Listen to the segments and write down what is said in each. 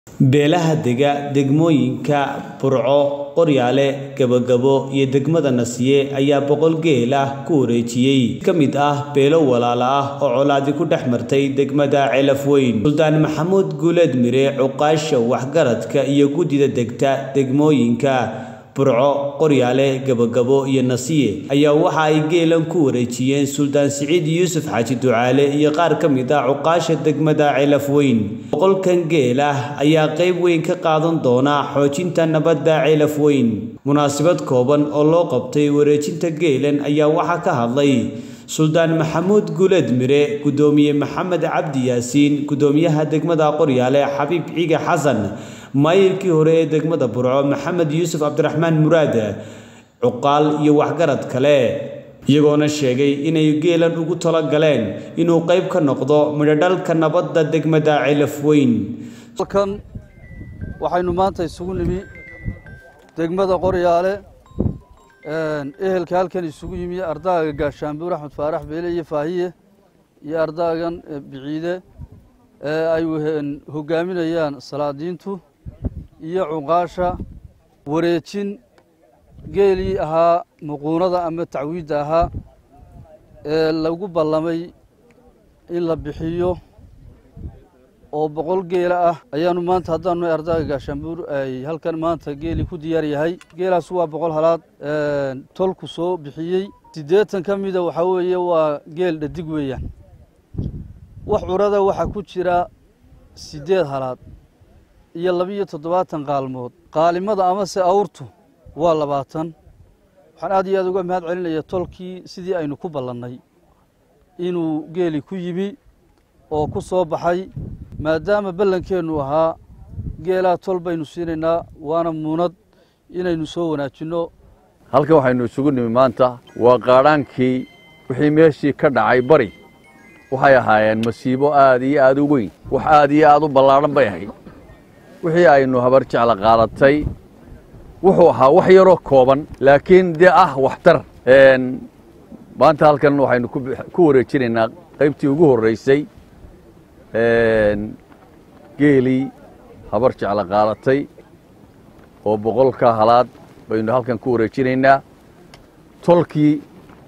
beelaha degmooyinka Burco, Qoryaale, Gabagabo iyo degmada Nasiye ayaa boqol geel ah ku wareejiyay kamid ah beelo walaalo ah oo colaadi ku dhaxmartay degmada Ceelaf Weyn. Sultaan Maxamuud Guuleed Mire Cuqaasha waxgaradka iyo gudida degta degmooyinka Burco, Qoryaale, Gabagabo iyo Nasiye ayaa waxa ay geelan ku wareejiyeen Sultaan Siciid Yuusuf Xaaji Ducaale iyo qaar kamid ah cuqaasha degmada Ceelaf Weyn. Boqolkan geel ah ayaa qayb weyn ka qaadan doona xoojinta nabadda Ceelaf Weyn. Munaasabad kooban oo loo qabtay wareejinta geelan ayaa waxa ka hadlay Sultaan Maxamuud Guuleed Mire, Gudoomiye Maxamed Cabdi Yaasiin, Gudoomiyaha degmada Qoryaale Xabiib Ciige Xasan, maayirkii hore ee degmada Burco Maxamed Yuusuf Cabdiraxmaan Muraad, cuqaal iyo waxgarad kale, iyagoona sheegay inay geelan ugu tala galeen inuu qayb ka noqdo midhadhalka nabadda degmada Ceelaf Weyn. halkan waxaynu maanta isugu nimi degmada Qoryaale ehelka halkan isugu yimi ardayga Gaashaanbuur Axmed Faarax Beele iyo Faahiye iyo ardaygan Biciide ay hogaaminayaan salaadiintu iyo cuqaasha wareejin geeli ahaa muquunada ama tacwiida ahaa lagu ballamay in la bixiyo oo boqol geel ah ayaanu maanta haddaanu ardayga Gaashaanbuur ay halkan maanta geeli ku diyaar yahay. geelaas waa boqol halaad tolku soo bixiyay 80 kamida waxa weeye waa geel dhadig weeyaan. wax urada waxa ku jira 8 halaad iyo 27 qaalmood. qaalimada ama se awrtu waa 20. waxaan aad iyo aad uga mahad celinayaa tolkii sidii aynu ku ballannay inuu geeli ku yimi oo ku soo baxay maadaama ballankeenu ahaa geela tol baynu siinaynaa waana muunad inaynu soo wanaajino. halkan waxaynu isugu nimi maanta waa qaaraankii wixii meeshii ka dhacay bari waxay ahaayeen masiibo aad iyo aad u weyn, wax aad iyo aad u ballaaran bay ahayd. wixii aynu habar jecla qaadatay wuxuu ahaa wax yaroo kooban laakiin dee ah waxtar. maanta halkan waxaynu ku wareejinaynaa qaybtii ugu horreysay geelii habar jecla qaadatay oo boqolka halaad baynu halkan ku wareejinaynaa. tolkii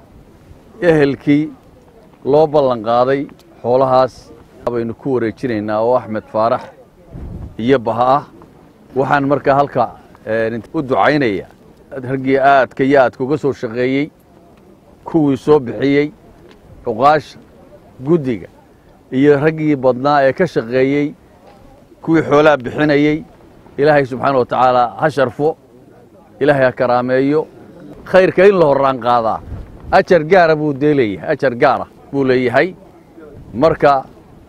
ehelkii loo ballan qaaday xoolahaas baynu ku wareejinaynaa oo Axmed Faarax iyo Baha ah. waxaan markaa halka u ducaynaya raggii aadka iyo aadka uga soo shaqeeyey, kuwii soo bixiyey, cuqaasha guddiga iyo raggii badnaa ee ka shaqeeyey, kuwii xoolaha bixinayey. ilaahay subxaana wa tacaala ha sharfo, ilaahay ha karaameeyo. khayrka in la horraan qaadaa ajar gaara buu leeyahay, ajar gaara buu leeyahay. marka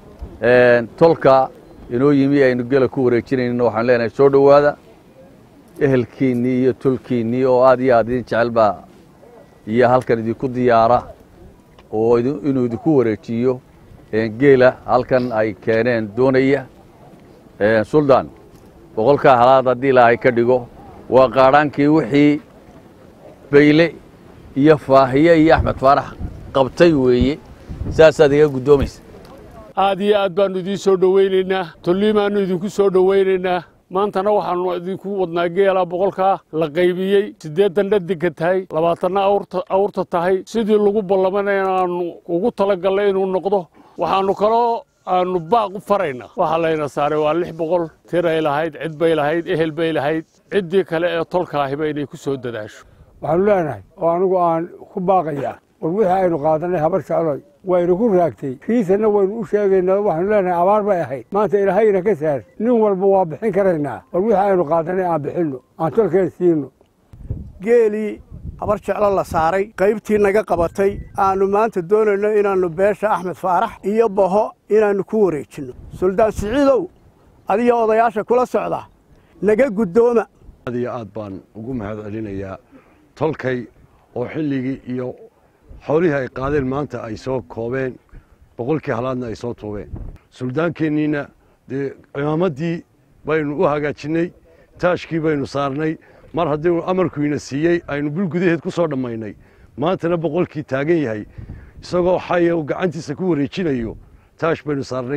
tolka inoo yimi aynu gela ku wareejinayno waxaan leenahay soo dhowaada. ehelkiinnii iyo tolkiinnii oo aad iyo aad idin jecel baa iyo halkan idinku diyaara oo inuu idinku wareejiyo geela halkan ay keeneen doonaya. suldaan boqolkaa halaad haddii ilaahay ka dhigo waa qaadhaankii wixii Beyle iyo Faahiye iyo Axmed Faarax qabtay weeye. saasaad iga guddoomaysa. aad iyo aad baanu idiin soo dhowaynaynaa, tolliimaanu idinku soo dhowaynaynaa. maantana waxaanu idinku wadnaa geela boqolkaa la qaybiyey 8 dhadigka tahay 20 awrta tahay sidii lagu ballamanay inaanu ugu talagalnay inuu noqdo. waxaanu kaloo aanu baaq u faraynaa waxa layna saaray waa 600 tiray lahayd, cid bay lahayd, ehel bay lahayd, ciddii kale ee tolkaahiba inay ku soo dadaasho. waxaanu leenahay oo anigu aan ku baaqayaa war wixii aynu qaadanay habar jecloy waynu ku raagtay kiisana waynu u sheegaynaa. waxaanu leenahay abaar bay ahayd, maanta ilaahayna ka saar, nin walba waa bixin karaynaa. war wixii aynu qaadanay aan bixinno, aan tolkeen siino. geelii habar jeclo la saaray qaybtii naga qabatay aanu maanta doonayno inaannu beesha Axmed Faarax iyo Baho inaannu ku wareejinno. Sultaan Siciidow adiga odayaasha kula socda naga guddooma. aad iyo aad baan ugu mahad celinayaa tolkay oo xilligii iyo xoolihii ay qaadeen maanta ay soo koobeen, boqolkii halaadna ay soo tuubeen. suldaankeenniina dee cimaamaddii baynu u hagaajinnay, taashkii baynu saarnay. mar haddii amarkuyna siiyey aynu bil gudaheed ku soo dhammaynay, maantana boqolkii taagan yahay isagoo xaya uu gacantiisa ku wareejinayo. taash baynu saarnay,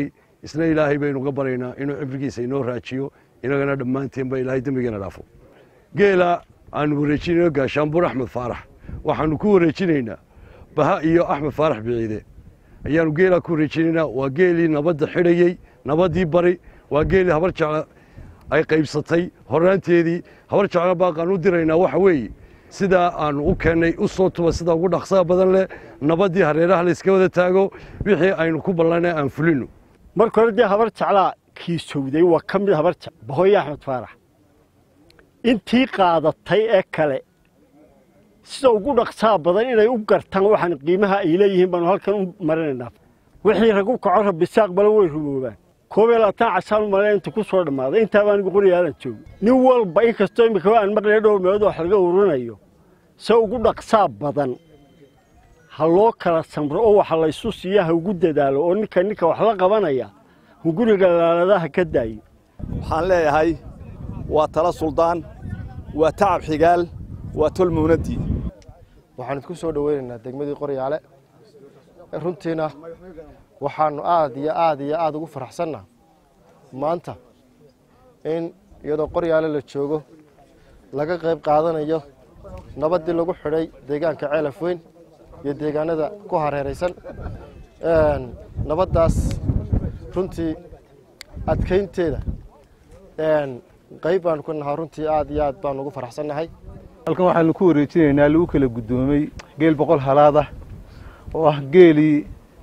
isna ilaahay baynu uga baryaynaa inuu cibrigiisa inoo raajiyo inagana dhammaanteenba ilaahay dembigeena dhaafo geela aanu wareejinayno gaashaanbuur axmed faarax waxaanu ku wareejinaynaa baha iyo axmed faarax biciide ayaanu geelaa ku wareejinaynaa waa geelii nabadda xidhayey nabaddii bari waa geelii habar jecla ay qaybsatay horraanteedii habar jecla baaqaan u diraynaa waxa weeye sidaa aanu u keennay u soo tuba sida ugu dhaqsaha badan leh nabaddii hareeraha la iska wada taago wixii aynu ku ballanay aan fulino marka hore dee habar jeclaa kiisowday waa ka mid habar jecla bahoye axmed faarax intii qaadatay ee kale sida ugu dhaqsaha badan inay u gartaan waxaan qiimaha ay leeyihiin baanu halkan u marinaynaa wixii rag u kaco rabbisaaq balan way rumoobaan 12 cashaan u malay inta ku soo dhamaaday inta baan ugu qoriyaalan joog nin walba in kasto imika aan maqlay dhowr meelood wax laga ururinayo soo ugu dhaqsaa badan ha loo kala samro oo waxa la isu siiyaa ugu dadaalo oo ninka wax la qabanaya guriga laaladaha ka daayo waxaan leeyahay waa tala suldaan waa tacab xigaal waa tol muunadii waxaan ku soo dhaweynaynaa degmadii Qoryaale runtiina waxaanu aad ugu faraxsannahay maanta in iyadoo Qoryaale la joogo laga qayb qaadanayo nabadii lagu xidhay deegaanka Ceelaf Weyn iyo deegaanada ku hareeraysan nabadaas runtii adkeynteeda qayb baan ku nahay runtii aad baan ugu faraxsannahay halkan waxaan ku wareejinaynaa lagu kala gudoomay geel 100 halaad ah oo ah geelii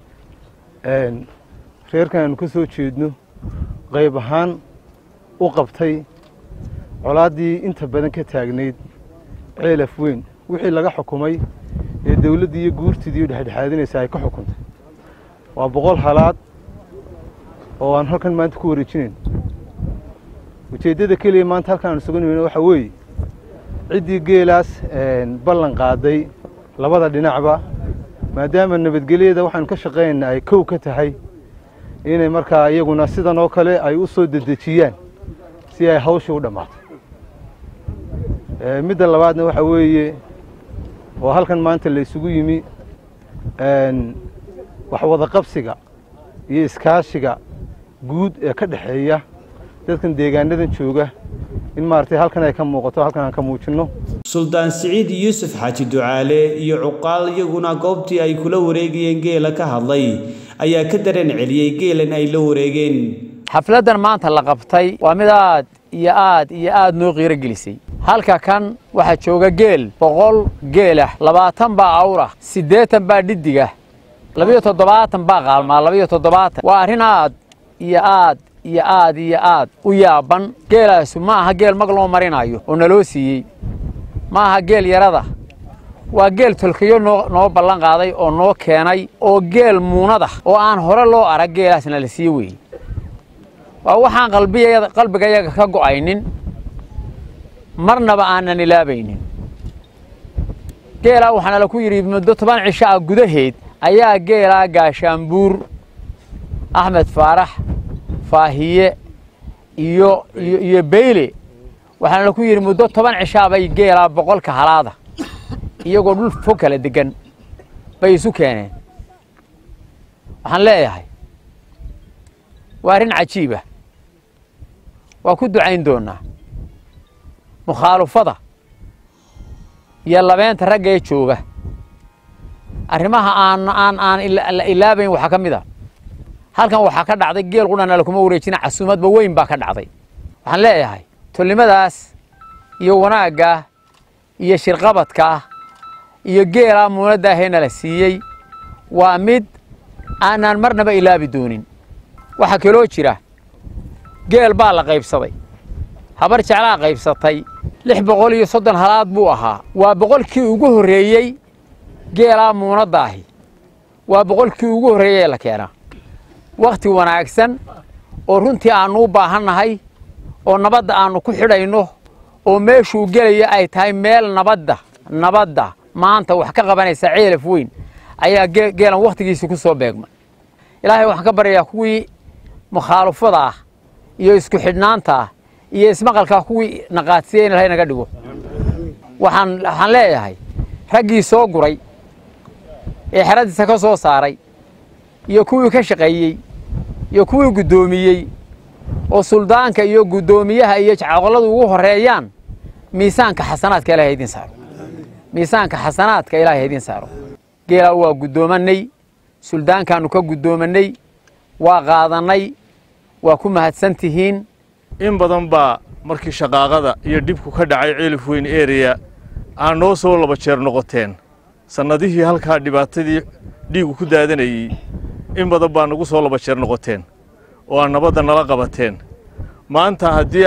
reerkan ku soo jeedno qayb ahaan u qabtay colaadii inta badan ka taagneyd Ceelaf Weyn wixii laga xukumay ee dawladda iyo guurtidii dhexdhexaadinaysa ay ka xukuntay waa 100 halaad oo aan halkan maanta ku wareejinayn ujeedada kaliya maanta halkan suganayna waxa weeye ciddii geelaas ballan qaaday labada dhinacba maadaama nabadgelyada waxaan ka shaqeynaa ay kow ka tahay inay markaa iyaguna sidan oo kale ay u soo dedejiyaan si ay hawsha u dhamaato midda labaadna waxa weeye oo halkan maanta la isugu yimi wax wada qabsiga iyo iskaashiga guud ee ka dhaxeeya dadkan deegaanadan jooga in maartay halkan ay ka muuqato halkan aan ka muujino Suldaan Saciid Yuusuf Xaaji Ducaale iyo cuqaal iyaguna goobtii ay kula wareegayeen geela ka hadlay ayaa ka dareen celiyay geelan ay la wareegeen xafladan maanta la qabtay waa mid aad noo qiiro gelisay halka kan waxa jooga geel 100 geel ah 20 baa awra 80 baa dhidiga 27 baa qaalma 27 waa arrin aad u yaaban geelaas ma aha geel mag loo marinayo oo naloo siiyey ma aha geel yarada waa geel tolkiyo noo ballan qaaday oo noo keenay oo geel muunada oo aan hore loo arag geelaasna la siiyey weey waa waxaan qalbigayaga ka go'aynin marnaba aanan ilaabaynin geela waxaana la ku yiri muddo 10 cisho ah gudaheed ayaa geela gaashaanbuur Axmed Faarax faahiye iyo beyle waxaana la ku yiri muddo 10 cisho bay geela 100 halaada iyagoo dhul fog kala degan bay isu keeneen waxaan leeyahay waa arrin cajiib ah waa ku ducayn doonaa مخالفة يلا بين ترجع يشوفه arrimaha aan ilaabayn waxa kamida halkan waxa ka dhacday geel qudana la kuma wareejina casuumadba weyn baa ka dhacday waxaan leeyahay tulimadaas iyo wanaaga iyo shirqabadka iyo geela muunada heena la siiyay waa mid aanan marnaba ilaabi doonin waxa kale jira geel baa la qaybsaday habar jeclaa qaybsatay 630 halaad buu ahaa waa 100kii ugu horeeyay geela muunadaahi waa 100kii ugu horeeyay la keenaa waqti wanaagsan oo runtii aanu u baahanahay oo nabadda aanu ku xidhayno oo meeshuu gelaya ay tahay meel nabadda maanta wax ka qabanaysa Ceelaf Weyn ayaa geelan waqtigiisa ku soo beegmay ilaahay waxaan ka baryaa kuwii mukhalafada ah iyo isku xidhnaanta iyo ismaqalka kuwii naqaadsiin ilaahay naga dhigo waxaan leeyahay raggii soo guray ee xaradiisa ka soo saaray iyo kuwii ka shaqeeyay iyo kuwii guddoomiyey oo suldaanka iyo guddoomiyaha iyo jacaqoladu ugu horeeyaan miisaanka xasanaadka ilaahay idin saaro miisaanka xasanaadka ilaahay idin saaro geela waa guddoomanay suldaankaanu ka guddoomanay waa qaadanay waa ku mahadsantihiin in badan baa markii shaqaaqada iyo dhibku ka dhacay Ceelif Weyn area aan noo soo laba jeer noqoteen sanadihii halka dhibaatadii dhiigu ku daadanayay in badan baa nagu soo laba jeer noqoteen oo aan nabadda nala qabateen maanta haddii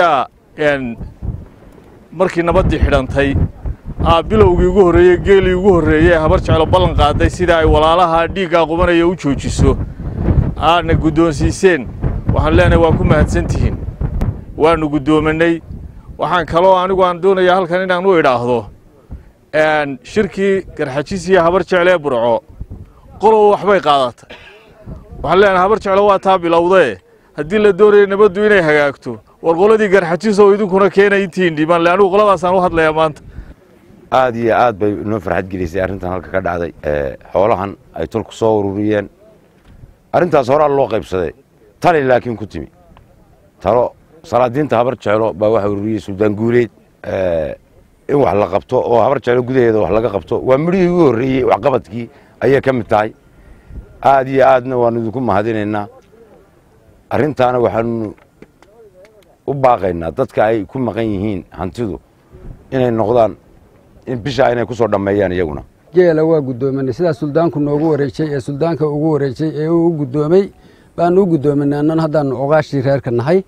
markii nabaddii xidhantay bilowgii ugu horreeyay geelii ugu horreeyay habar jeclo ballan qaaday sida ay walaalaha dhiigga qubanaya u joojiso aana guddoonsiiseen waxaan leenahay waa ku mahadsantihiin waanu guddoomanay waxaan kaloo anigu aan doonayaa halkan inaan u idhaahdo shirkii garxajis iyo habar jeclo burco qolow waxbay qaadatay waxaan leenahay habar jeclo waa taa bilowday haddii la doonayo nabaddu inay hagaagto war qoladii garxajis oo idinkuna keenay intiin dhiman le anigu qoladaasaan u hadlayaa maanta aad iyo aad bay noo farxad gelisay arrintan halka ka dhacday xoolahan ay tolku soo ururiyeen arrintaas horaa loo qaybsaday tali laakiin ku timi talo salaadiinta habar jeclo baa waxa ururiyey suldaan guuleed in wax la qabto oo habar jeclo gudaheeda wax laga qabto waa midhihii ugu horreeyey waxqabadkii ayay ka mid tahay aad iyo aadna waanu idinku mahadinaynaa arrintaana waxaanu u baaqaynaa dadka ay ku maqan yihiin hantidu inay noqdaan in bisha inay ku soo dhammeeyaan iyaguna geela waa guddoomanay sidaa suldaanku noogu wareejay ee suldaanka ugu wareejay ee uu guddoomay baanu u guddoominay annan haddaanu ogaashii reerka nahay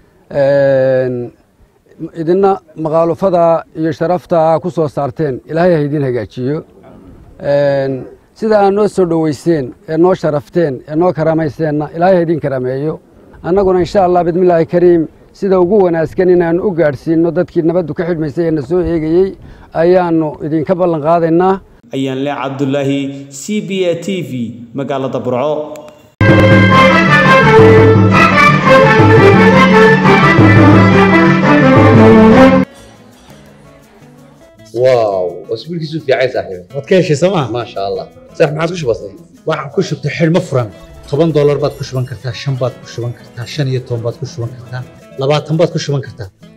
idina maqaalufada iyo sharafta ku soo saarteen ilaahay ha idin hagaajiyo sida aad noo soo dhoweyseen ee noo sharafteen ee noo karamayseenna ilaahay ha idin karameeyo annaguna insha allah bismillaahi kariim sida ugu wanaagsan inaanu u gaadhsiino dadkii nabaddu ka xidhmaysay ee na soo eegayey ayaannu idinka ballan qaadaynaa ayaan le cabdulaahi c b a t v magaalada burco واو اسبوع كيسو في عيسى صاحبي wadkeeshi soomaa ما شاء الله صح ما عاد كش بسيط waxaan ku shubtay xidhmo furan $10 baad ku shuban kartaa 5 baad ku shuban kartaa 15 baad ku shuban kartaa 20 baad ku shuban kartaa